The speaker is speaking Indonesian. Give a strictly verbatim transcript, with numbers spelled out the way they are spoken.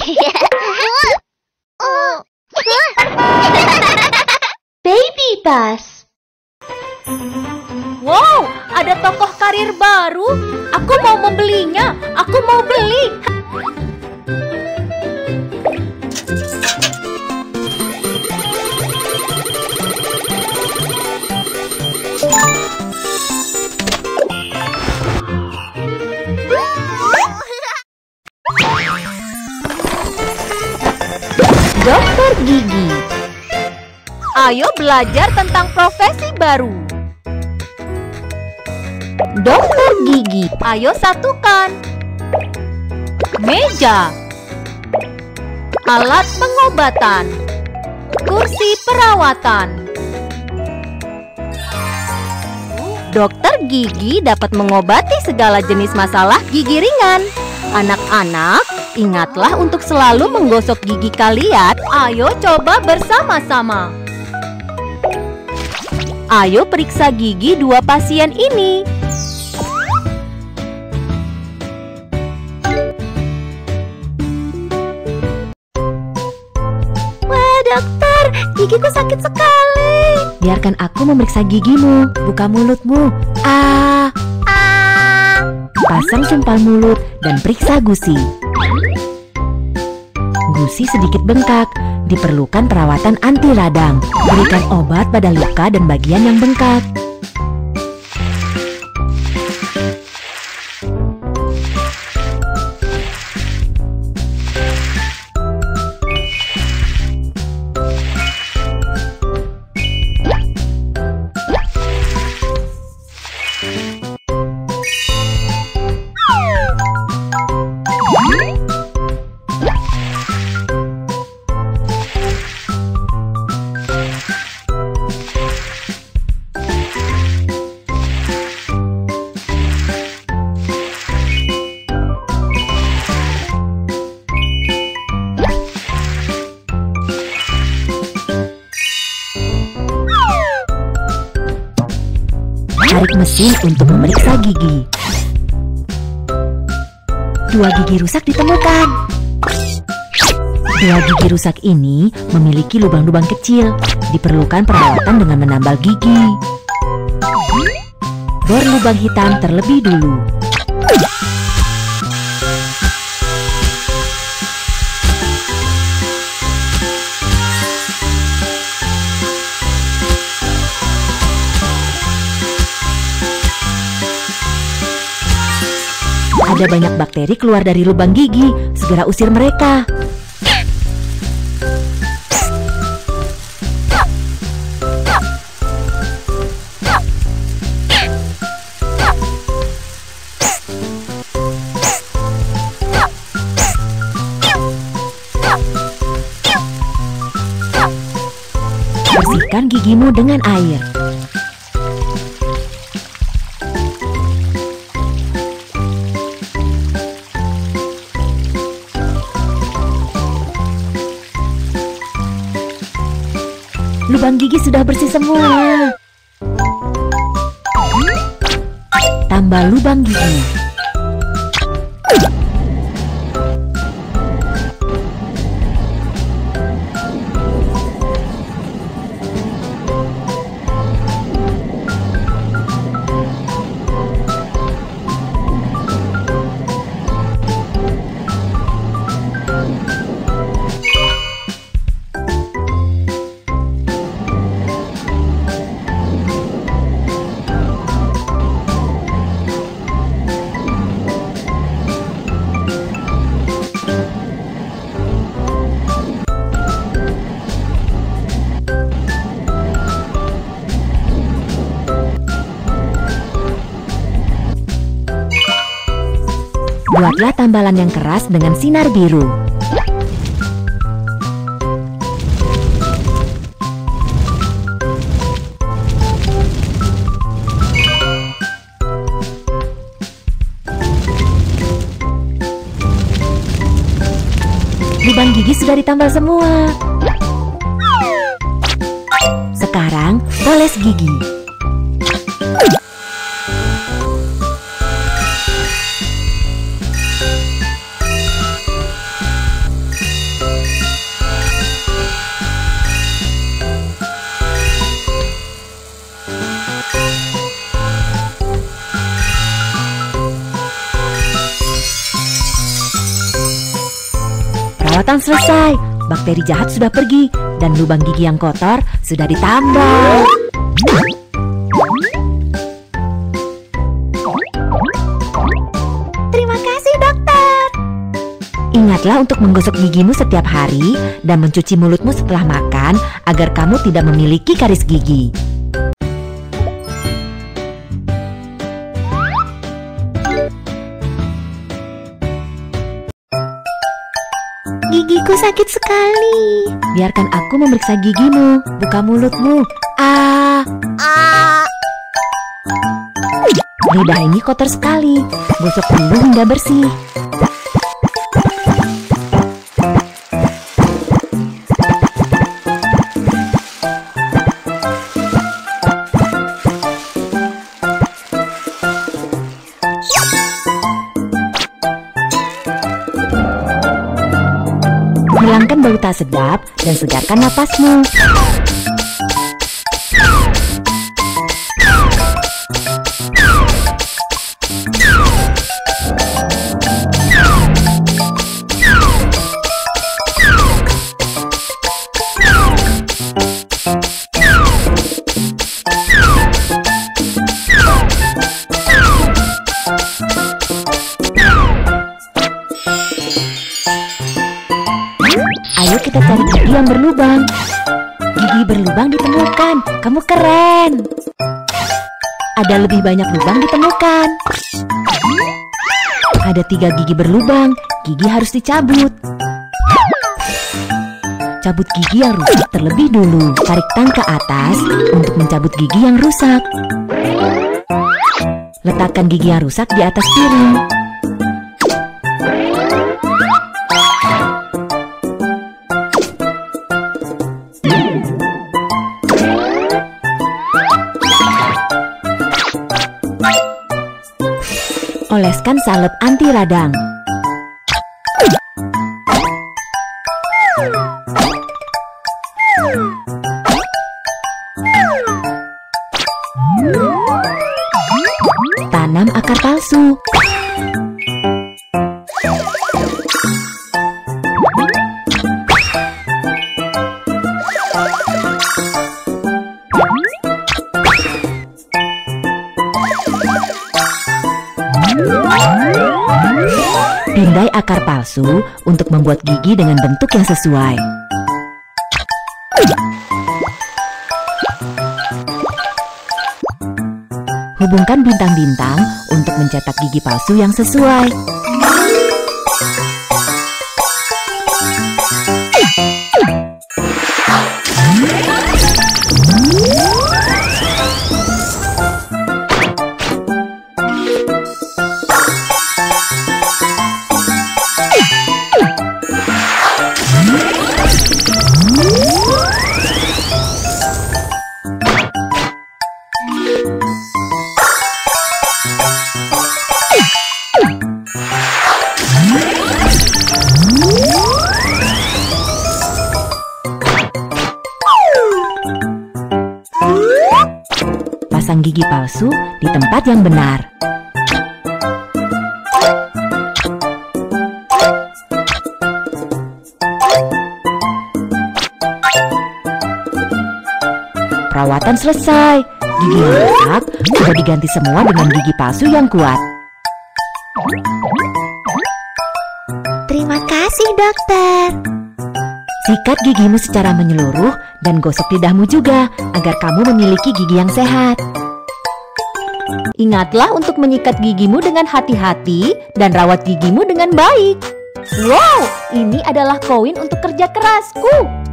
Baby Bus. Wow, ada tokoh karir baru. Aku mau membelinya. Aku mau beli. Dokter Gigi. Ayo belajar tentang profesi baru. Dokter Gigi. Ayo satukan. Meja. Alat pengobatan. Kursi perawatan. Dokter Gigi dapat mengobati segala jenis masalah gigi ringan. Anak-anak, ingatlah untuk selalu menggosok gigi kalian. Ayo coba bersama-sama. Ayo periksa gigi dua pasien ini. Wah, dokter, gigiku sakit sekali. Biarkan aku memeriksa gigimu. Buka mulutmu. Ah. Pasang sumpal mulut dan periksa gusi. Gusi sedikit bengkak. Diperlukan perawatan anti radang. Berikan obat pada luka dan bagian yang bengkak. Tarik mesin untuk memeriksa gigi. Dua gigi rusak ditemukan. Dua gigi rusak ini memiliki lubang-lubang kecil. Diperlukan perawatan dengan menambal gigi. Bor lubang hitam terlebih dulu. Ada banyak bakteri keluar dari lubang gigi. Segera usir mereka. Bersihkan gigimu dengan air. Lubang gigi sudah bersih semua. Tambah lubang gigi. Buatlah tambalan yang keras dengan sinar biru. Lubang gigi sudah ditambal semua. Sekarang poles gigi. Perawatan selesai. Bakteri jahat sudah pergi dan lubang gigi yang kotor sudah ditambal. Terima kasih, dokter. Ingatlah untuk menggosok gigimu setiap hari dan mencuci mulutmu setelah makan agar kamu tidak memiliki karies gigi. Gigiku sakit sekali. Biarkan aku memeriksa gigimu. Buka mulutmu. Ah, Ah, lidah ini kotor sekali. Gosok dulu hingga bersih. Hilangkan bau tak sedap dan segarkan napasmu. Ayo kita cari gigi yang berlubang. Gigi berlubang ditemukan. Kamu keren. Ada lebih banyak lubang ditemukan. Ada tiga gigi berlubang. Gigi harus dicabut. Cabut gigi yang rusak terlebih dulu. Tarik tang ke atas untuk mencabut gigi yang rusak. Letakkan gigi yang rusak di atas piring. Oleskan salep anti radang. Tanam akar palsu. Pindai akar palsu untuk membuat gigi dengan bentuk yang sesuai. Hubungkan bintang-bintang untuk mencetak gigi palsu yang sesuai. Pasang gigi palsu di tempat yang benar. Perawatan selesai. Gigi yang rusak sudah diganti semua dengan gigi palsu yang kuat. terima kasih, dokter. Sikat gigimu secara menyeluruh dan gosok lidahmu juga agar kamu memiliki gigi yang sehat. Ingatlah untuk menyikat gigimu dengan hati-hati dan rawat gigimu dengan baik. Wow, ini adalah koin untuk kerja kerasku.